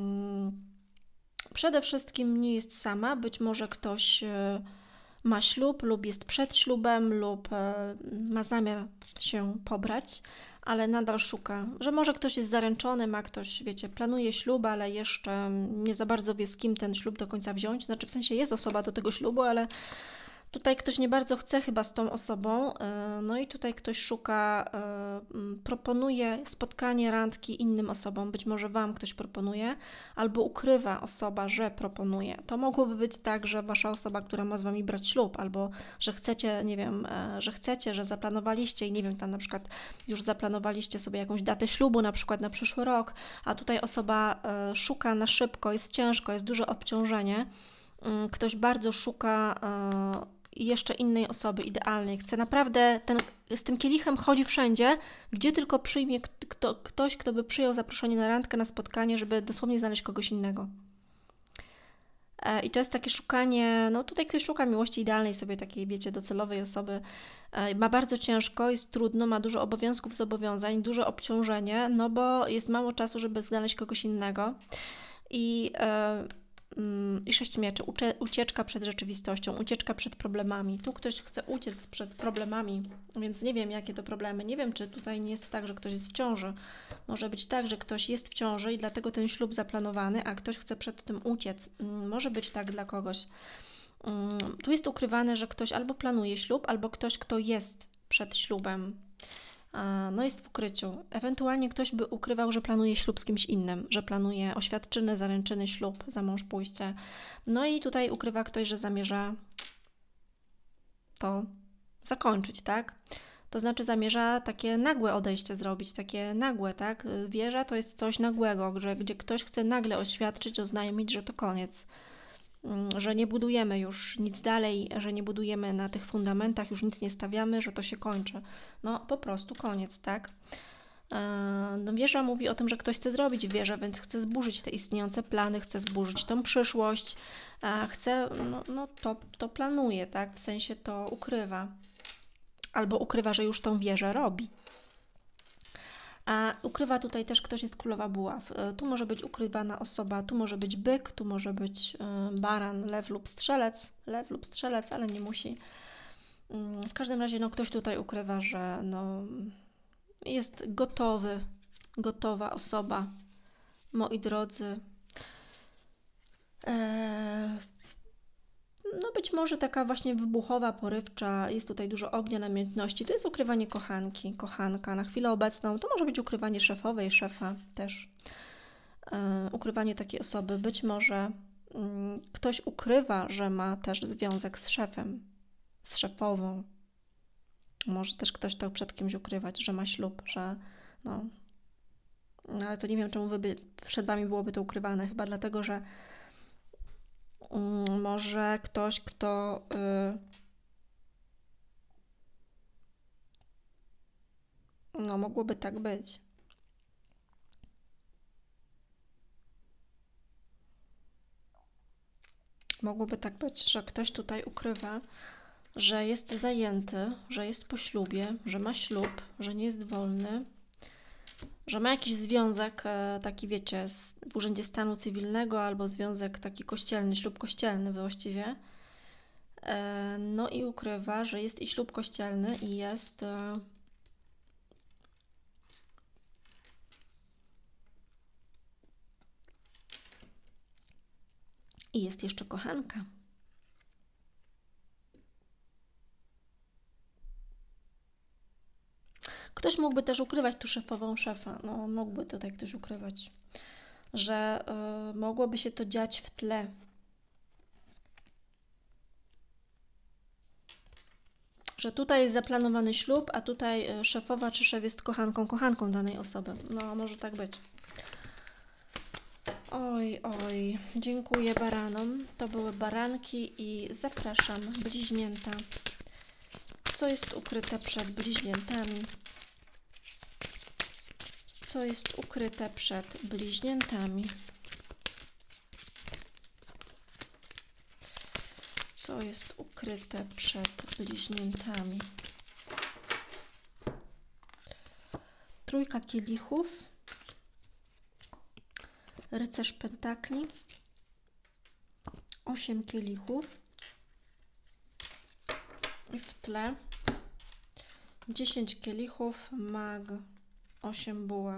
przede wszystkim nie jest sama. Być może ktoś y, ma ślub lub jest przed ślubem lub e, ma zamiar się pobrać, ale nadal szuka, że może ktoś jest zaręczony, ma ktoś, wiecie, planuje ślub, ale jeszcze nie za bardzo wie, z kim ten ślub do końca wziąć. Znaczy w sensie jest osoba do tego ślubu, ale tutaj ktoś nie bardzo chce chyba z tą osobą, no i tutaj ktoś szuka, proponuje spotkanie, randki innym osobom, być może Wam ktoś proponuje, albo ukrywa osoba, że proponuje. To mogłoby być tak, że Wasza osoba, która ma z Wami brać ślub, albo że chcecie, nie wiem, że chcecie, że zaplanowaliście i nie wiem, tam na przykład już zaplanowaliście sobie jakąś datę ślubu, na przykład na przyszły rok, a tutaj osoba szuka na szybko, jest ciężko, jest duże obciążenie, ktoś bardzo szuka i jeszcze innej osoby idealnej. Chce naprawdę, ten, z tym kielichem chodzi wszędzie, gdzie tylko przyjmie kto, ktoś, kto by przyjął zaproszenie na randkę, na spotkanie, żeby dosłownie znaleźć kogoś innego. E, I to jest takie szukanie, no tutaj ktoś szuka miłości idealnej sobie, takiej, wiecie, docelowej osoby. E, ma bardzo ciężko, jest trudno, ma dużo obowiązków, zobowiązań, duże obciążenie, no bo jest mało czasu, żeby znaleźć kogoś innego. I... E, I sześć mieczy, ucieczka przed rzeczywistością, ucieczka przed problemami. Tu ktoś chce uciec przed problemami, więc nie wiem, jakie to problemy. Nie wiem, czy tutaj nie jest tak, że ktoś jest w ciąży. Może być tak, że ktoś jest w ciąży i dlatego ten ślub zaplanowany, a ktoś chce przed tym uciec. Może być tak dla kogoś. Tu jest ukrywane, że ktoś albo planuje ślub, albo ktoś, kto jest przed ślubem. No jest w ukryciu. Ewentualnie ktoś by ukrywał, że planuje ślub z kimś innym, że planuje oświadczyny, zaręczyny, ślub, za mąż pójście. No i tutaj ukrywa ktoś, że zamierza to zakończyć, tak? To znaczy zamierza takie nagłe odejście zrobić, takie nagłe, tak? Wieża to jest coś nagłego, że gdzie ktoś chce nagle oświadczyć, oznajmić, że to koniec. Że nie budujemy już nic dalej, że nie budujemy na tych fundamentach, już nic nie stawiamy, że to się kończy. No po prostu koniec, tak? No, wieża mówi o tym, że ktoś chce zrobić wieżę, więc chce zburzyć te istniejące plany, chce zburzyć tą przyszłość, chce, no, no to, to planuje, tak? W sensie to ukrywa. Albo ukrywa, że już tą wieżę robi. A ukrywa tutaj też ktoś, jest królowa buław. Tu może być ukrywana osoba, tu może być byk, tu może być baran, lew lub strzelec, lew lub strzelec, ale nie musi. W każdym razie no, ktoś tutaj ukrywa, że no, jest gotowy, gotowa osoba, moi drodzy. Eee, no być może taka właśnie wybuchowa, porywcza, jest tutaj dużo ognia, namiętności. To jest ukrywanie kochanki, kochanka. Na chwilę obecną to może być ukrywanie szefowej, szefa też. Eee, ukrywanie takiej osoby. Być może mm, ktoś ukrywa, że ma też związek z szefem, z szefową. Może też ktoś to przed kimś ukrywać, że ma ślub, że no... no ale to nie wiem, czemu wy by, przed Wami byłoby to ukrywane. Chyba dlatego, że um, może ktoś, kto yy, no mogłoby tak być. Mogłoby tak być, że ktoś tutaj ukrywa, że jest zajęty, że jest po ślubie, że ma ślub, że nie jest wolny, że ma jakiś związek taki, wiecie, w Urzędzie Stanu Cywilnego albo związek taki kościelny, ślub kościelny właściwie. No i ukrywa, że jest i ślub kościelny i jest i jest jeszcze kochanka. Ktoś mógłby też ukrywać tu szefową, szefa. No, mógłby tutaj ktoś ukrywać, że y, mogłoby się to dziać w tle. Że tutaj jest zaplanowany ślub, a tutaj y, szefowa czy szef jest kochanką, kochanką danej osoby. No, może tak być. Oj, oj. Dziękuję baranom. To były baranki i zapraszam bliźnięta. Co jest ukryte przed bliźniętami? Co jest ukryte przed bliźniętami? Co jest ukryte przed bliźniętami? Trójka kielichów, rycerz pentakli, osiem kielichów i w tle dziesięć kielichów, mag, osiem buław.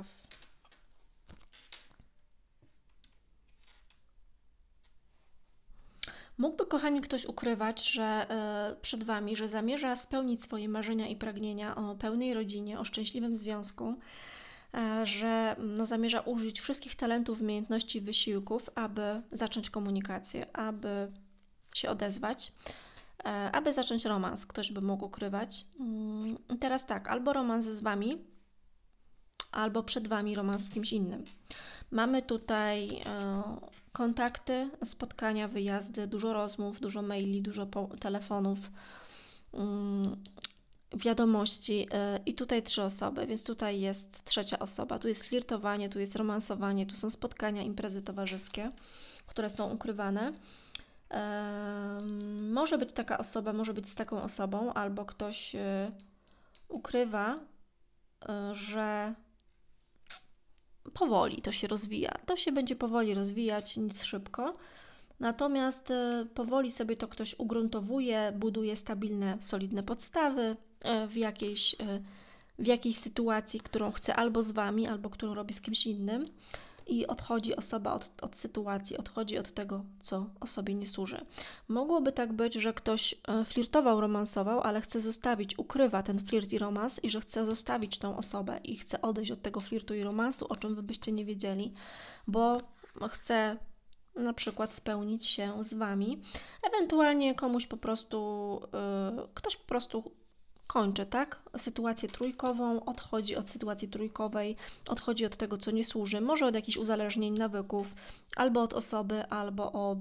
Mógłby, kochani, ktoś ukrywać, że y, przed Wami, że zamierza spełnić swoje marzenia i pragnienia o pełnej rodzinie, o szczęśliwym związku, y, że no, zamierza użyć wszystkich talentów, umiejętności, wysiłków, aby zacząć komunikację, aby się odezwać, y, aby zacząć romans. Ktoś by mógł ukrywać. Y, teraz tak, albo romans z Wami, albo przed Wami romans z kimś innym. Mamy tutaj y, kontakty, spotkania, wyjazdy, dużo rozmów, dużo maili, dużo telefonów, y, wiadomości y, i tutaj trzy osoby, więc tutaj jest trzecia osoba. Tu jest flirtowanie, tu jest romansowanie, tu są spotkania, imprezy towarzyskie, które są ukrywane. Y, może być taka osoba, może być z taką osobą, albo ktoś y, ukrywa, y, że powoli to się rozwija. To się będzie powoli rozwijać, nic szybko. Natomiast y, powoli sobie to ktoś ugruntowuje, buduje stabilne, solidne podstawy y, w jakiejś, y, w jakiejś sytuacji, którą chce albo z Wami, albo którą robi z kimś innym. I odchodzi osoba od, od sytuacji, odchodzi od tego, co osobie nie służy. Mogłoby tak być, że ktoś flirtował, romansował, ale chce zostawić, ukrywa ten flirt i romans i że chce zostawić tą osobę i chce odejść od tego flirtu i romansu, o czym Wy byście nie wiedzieli, bo chce na przykład spełnić się z Wami. Ewentualnie komuś po prostu, yy, ktoś po prostu kończy, tak? Sytuację trójkową, odchodzi od sytuacji trójkowej, odchodzi od tego, co nie służy, może od jakichś uzależnień, nawyków, albo od osoby, albo od,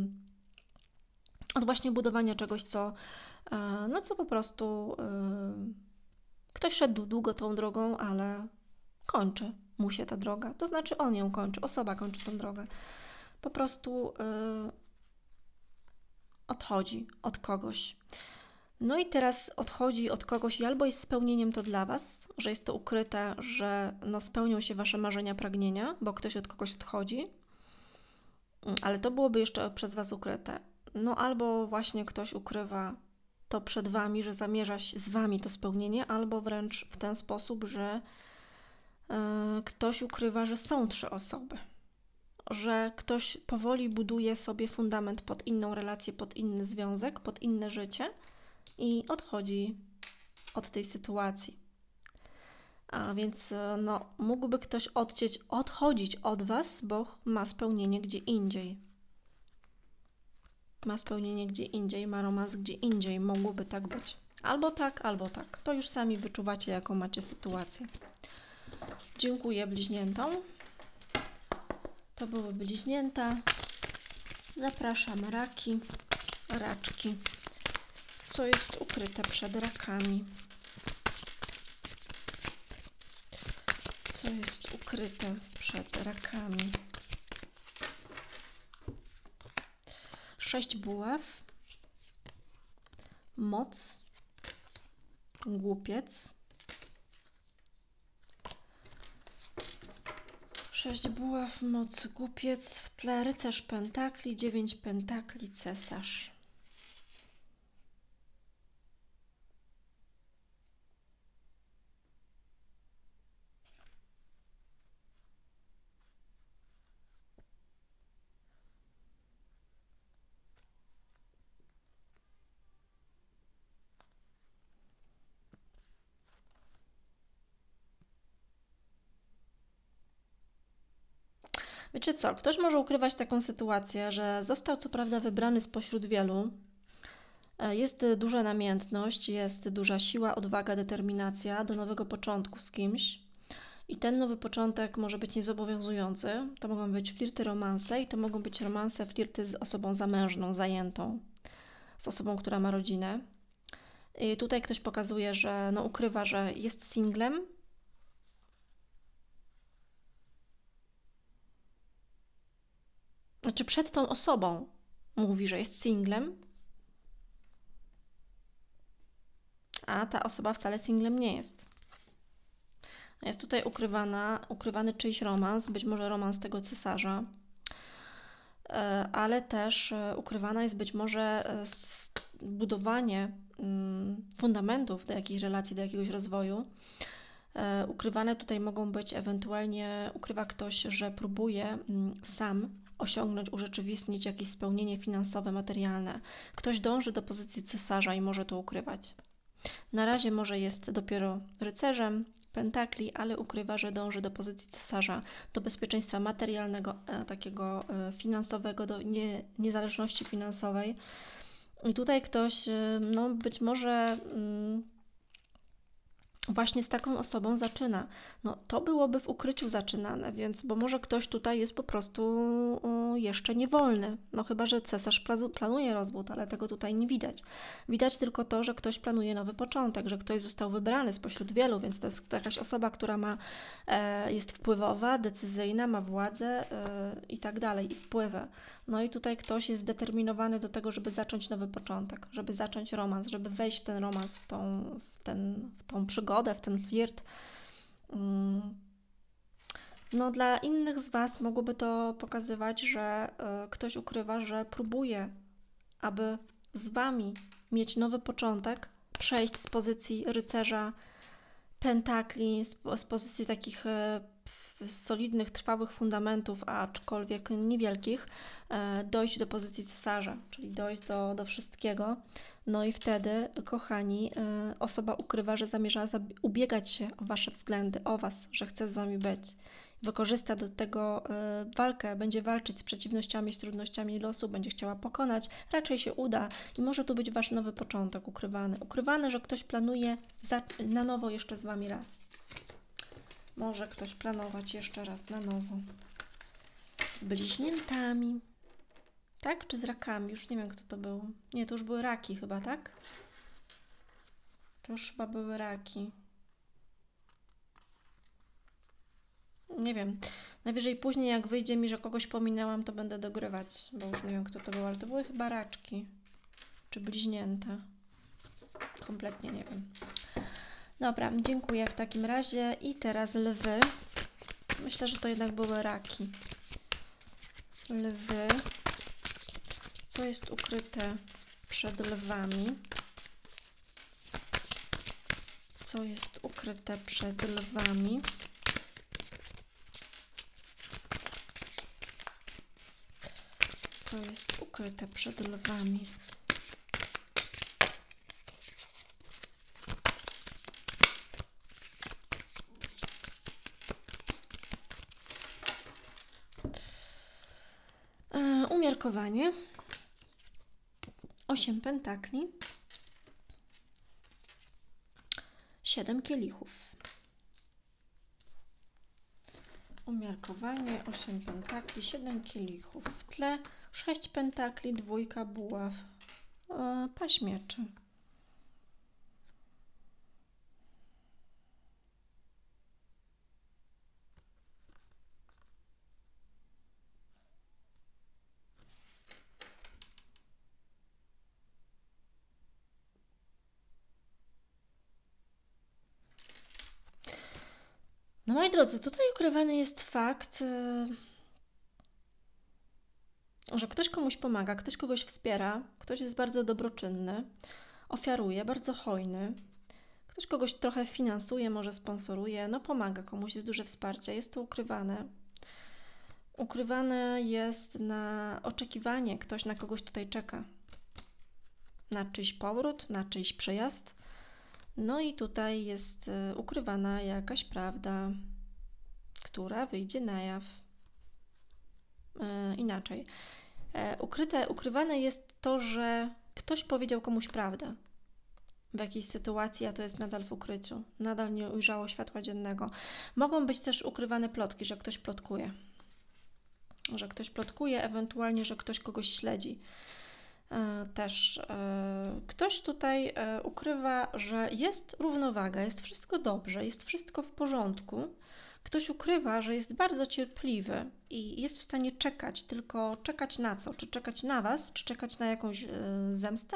od właśnie budowania czegoś, co, no co po prostu ktoś szedł długo tą drogą, ale kończy mu się ta droga. To znaczy on ją kończy, osoba kończy tą drogę. Po prostu odchodzi od kogoś. No i teraz odchodzi od kogoś i albo jest spełnieniem to dla Was, że jest to ukryte, że no spełnią się Wasze marzenia, pragnienia, bo ktoś od kogoś odchodzi, ale to byłoby jeszcze przez Was ukryte. No albo właśnie ktoś ukrywa to przed Wami, że zamierza z Wami to spełnienie, albo wręcz w ten sposób, że yy, ktoś ukrywa, że są trzy osoby. Że ktoś powoli buduje sobie fundament pod inną relację, pod inny związek, pod inne życie i odchodzi od tej sytuacji. A więc no, mógłby ktoś odcieć, odchodzić od Was, bo ma spełnienie gdzie indziej. Ma spełnienie gdzie indziej, ma romans gdzie indziej. Mogłoby tak być. Albo tak, albo tak. To już sami wyczuwacie, jaką macie sytuację. Dziękuję bliźniętom. To były bliźnięta. Zapraszam raki, raczki. Co jest ukryte przed rakami? Co jest ukryte przed rakami? Sześć buław. Moc. Głupiec. Sześć buław, moc, głupiec, w tle rycerz pentakli, dziewięć pentakli, cesarz. Wiecie co, ktoś może ukrywać taką sytuację, że został co prawda wybrany spośród wielu, jest duża namiętność, jest duża siła, odwaga, determinacja do nowego początku z kimś i ten nowy początek może być niezobowiązujący. To mogą być flirty, romanse i to mogą być romanse, flirty z osobą zamężną, zajętą, z osobą, która ma rodzinę. I tutaj ktoś pokazuje, że no, ukrywa, że jest singlem, znaczy przed tą osobą mówi, że jest singlem, a ta osoba wcale singlem nie jest. Jest tutaj ukrywana, ukrywany czyjś romans, być może romans tego cesarza, ale też ukrywana jest być może budowanie fundamentów do jakiejś relacji, do jakiegoś rozwoju. Ukrywane tutaj mogą być ewentualnie, ukrywa ktoś, że próbuje sam osiągnąć, urzeczywistnić jakieś spełnienie finansowe, materialne. Ktoś dąży do pozycji cesarza i może to ukrywać. Na razie może jest dopiero rycerzem pentakli, ale ukrywa, że dąży do pozycji cesarza, do bezpieczeństwa materialnego, takiego finansowego, do nie, niezależności finansowej. I tutaj ktoś, no być może właśnie z taką osobą zaczyna. No to byłoby w ukryciu zaczynane, więc, bo może ktoś tutaj jest po prostu jeszcze niewolny. No chyba, że cesarz planuje rozwód, ale tego tutaj nie widać. Widać tylko to, że ktoś planuje nowy początek, że ktoś został wybrany spośród wielu, więc to jest jakaś osoba, która ma, e, jest wpływowa, decyzyjna, ma władzę e, i tak dalej, i wpływy. No i tutaj ktoś jest zdeterminowany do tego, żeby zacząć nowy początek, żeby zacząć romans, żeby wejść w ten romans, w tą, w ten, w tą przygodę, w ten flirt. No dla innych z Was mogłoby to pokazywać, że y, ktoś ukrywa, że próbuje, aby z Wami mieć nowy początek, przejść z pozycji rycerza pentakli, z, z pozycji takich y, solidnych, trwałych fundamentów, aczkolwiek niewielkich, y, dojść do pozycji cesarza, czyli dojść do, do wszystkiego. No i wtedy, kochani, y, osoba ukrywa, że zamierza ubiegać się o Wasze względy, o Was, że chce z Wami być. Wykorzysta do tego y, walkę, będzie walczyć z przeciwnościami, z trudnościami losu, będzie chciała pokonać, raczej się uda i może tu być Wasz nowy początek ukrywany. Ukrywany, że ktoś planuje za, na nowo jeszcze z Wami raz. Może ktoś planować jeszcze raz na nowo. Z bliźniętami. Tak? Czy z rakami? Już nie wiem, kto to był. Nie, to już były raki chyba, tak? To już chyba były raki. Nie wiem. Najwyżej później, jak wyjdzie mi, że kogoś pominęłam, to będę dogrywać, bo już nie wiem, kto to był, ale to były chyba raczki. Czy bliźnięta. kompletnie nie wiem. Dobra, dziękuję w takim razie. I teraz lwy. Myślę, że to jednak były raki. Lwy. Co jest ukryte przed lwami? Co jest ukryte przed lwami? Co jest ukryte przed lwami? E, umiarkowanie. Osiem pentakli. Siedem kielichów. Umiarkowanie, osiem pentakli, siedem kielichów. W tle sześć pentakli, dwójka buław, e, paź mieczy. No moi drodzy, tutaj ukrywany jest fakt, że ktoś komuś pomaga, ktoś kogoś wspiera, ktoś jest bardzo dobroczynny, ofiaruje, bardzo hojny, ktoś kogoś trochę finansuje, może sponsoruje, no pomaga komuś, jest duże wsparcie, jest to ukrywane. Ukrywane jest na oczekiwanie, ktoś na kogoś tutaj czeka, na czyjś powrót, na czyjś przyjazd. No i tutaj jest ukrywana jakaś prawda, która wyjdzie na jaw. E, inaczej. E, ukryte, ukrywane jest to, że ktoś powiedział komuś prawdę w jakiejś sytuacji, a to jest nadal w ukryciu. Nadal nie ujrzało światła dziennego. Mogą być też ukrywane plotki, że ktoś plotkuje. Że ktoś plotkuje, ewentualnie, że ktoś kogoś śledzi. Też ktoś tutaj ukrywa, że jest równowaga, jest wszystko dobrze, jest wszystko w porządku. Ktoś ukrywa, że jest bardzo cierpliwy i jest w stanie czekać, tylko czekać na co? Czy czekać na Was, czy czekać na jakąś zemstę?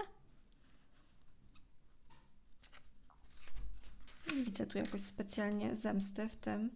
Nie widzę tu jakoś specjalnie zemsty w tym.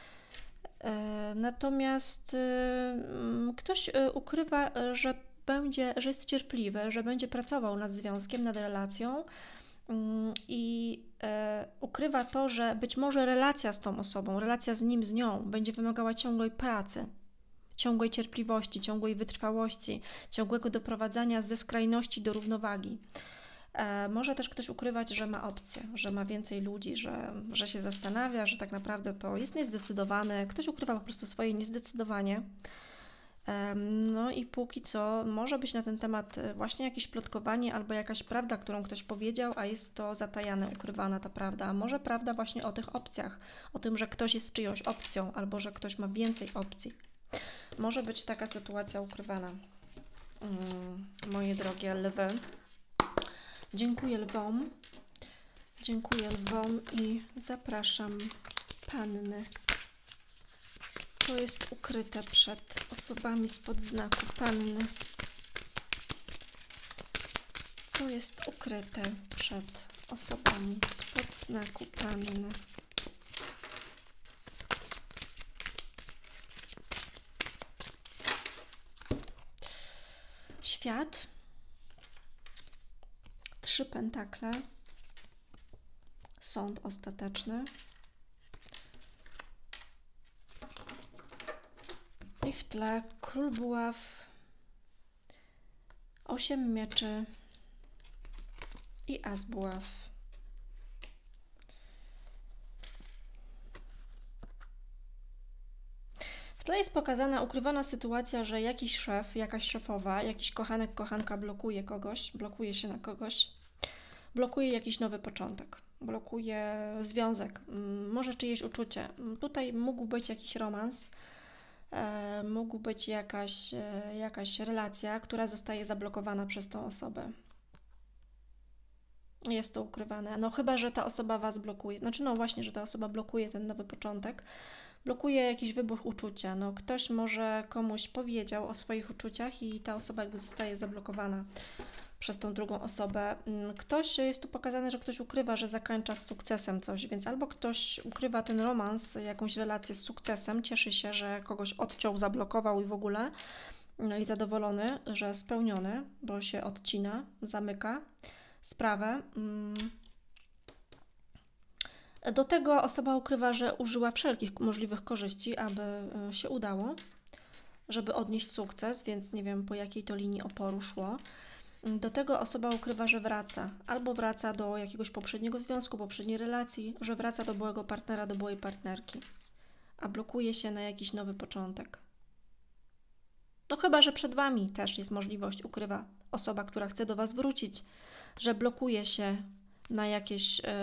Natomiast ktoś ukrywa, że będzie, że jest cierpliwy, że będzie pracował nad związkiem, nad relacją i e, ukrywa to, że być może relacja z tą osobą, relacja z nim, z nią będzie wymagała ciągłej pracy, ciągłej cierpliwości, ciągłej wytrwałości, ciągłego doprowadzania ze skrajności do równowagi. E, może też ktoś ukrywać, że ma opcję, że ma więcej ludzi, że, że się zastanawia, że tak naprawdę to jest niezdecydowany. Ktoś ukrywa po prostu swoje niezdecydowanie. No i póki co może być na ten temat właśnie jakieś plotkowanie albo jakaś prawda, którą ktoś powiedział, a jest to zatajane, ukrywana ta prawda. A może prawda właśnie o tych opcjach, o tym, że ktoś jest czyjąś opcją albo że ktoś ma więcej opcji. Może być taka sytuacja ukrywana. Hmm, moje drogie lwy. Dziękuję lwom. Dziękuję lwom i zapraszam panny. To jest ukryte przed osobami spod znaku panny. Co jest ukryte przed osobami spod znaku panny? Świat. Trzy pentakle. Sąd ostateczny. I w tle król buław, osiem mieczy i as buław. W tle jest pokazana ukrywana sytuacja, że jakiś szef, jakaś szefowa, jakiś kochanek, kochanka blokuje kogoś, blokuje się na kogoś, blokuje jakiś nowy początek, blokuje związek, może czyjeś uczucie. Tutaj mógł być jakiś romans, mógł być jakaś, jakaś relacja, która zostaje zablokowana przez tą osobę. Jest to ukrywane. No chyba, że ta osoba Was blokuje. Znaczy no właśnie, że ta osoba blokuje ten nowy początek. Blokuje jakiś wybuch uczucia. No ktoś może komuś powiedział o swoich uczuciach i ta osoba jakby zostaje zablokowana. przez tą drugą osobę. Ktoś, jest tu pokazane, że ktoś ukrywa, że zakończa z sukcesem coś, więc albo ktoś ukrywa ten romans, jakąś relację z sukcesem, cieszy się, że kogoś odciął, zablokował i w ogóle i zadowolony, że spełniony, bo się odcina, zamyka sprawę. Do tego osoba ukrywa, że użyła wszelkich możliwych korzyści, aby się udało, żeby odnieść sukces, więc nie wiem, po jakiej to linii oporu szło. Do tego osoba ukrywa, że wraca, albo wraca do jakiegoś poprzedniego związku, poprzedniej relacji, że wraca do byłego partnera, do byłej partnerki, a blokuje się na jakiś nowy początek. No chyba, że przed Wami też jest możliwość, ukrywa osoba, która chce do Was wrócić, że blokuje się na jakieś yy,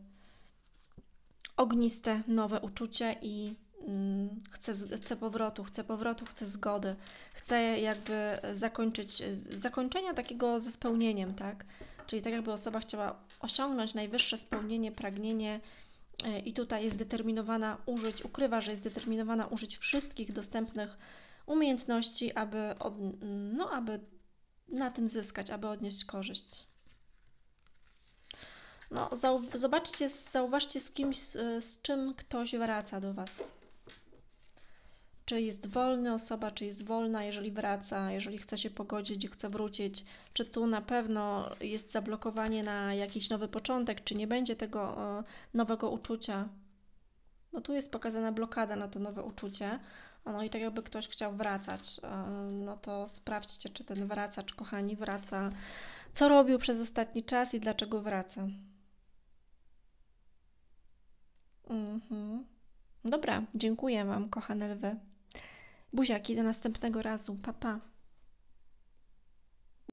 ogniste, nowe uczucie i Chce, chce powrotu, chce powrotu, chce zgody, chce jakby zakończyć, zakończenia takiego ze spełnieniem, tak? Czyli tak jakby osoba chciała osiągnąć najwyższe spełnienie, pragnienie i tutaj jest zdeterminowana użyć, ukrywa, że jest zdeterminowana użyć wszystkich dostępnych umiejętności, aby, od, no, aby na tym zyskać, aby odnieść korzyść. No, zau- zobaczcie, zauważcie z kimś, z, z czym ktoś wraca do Was. Czy jest wolna osoba, czy jest wolna, jeżeli wraca, jeżeli chce się pogodzić i chce wrócić, czy tu na pewno jest zablokowanie na jakiś nowy początek, czy nie będzie tego e, nowego uczucia. Bo tu jest pokazana blokada na to nowe uczucie. No i tak jakby ktoś chciał wracać, e, no to sprawdźcie, czy ten wracacz, kochani, wraca, co robił przez ostatni czas i dlaczego wraca. Mhm. Dobra, dziękuję Wam, kochane lwy. Buziaki, do następnego razu. Pa, pa.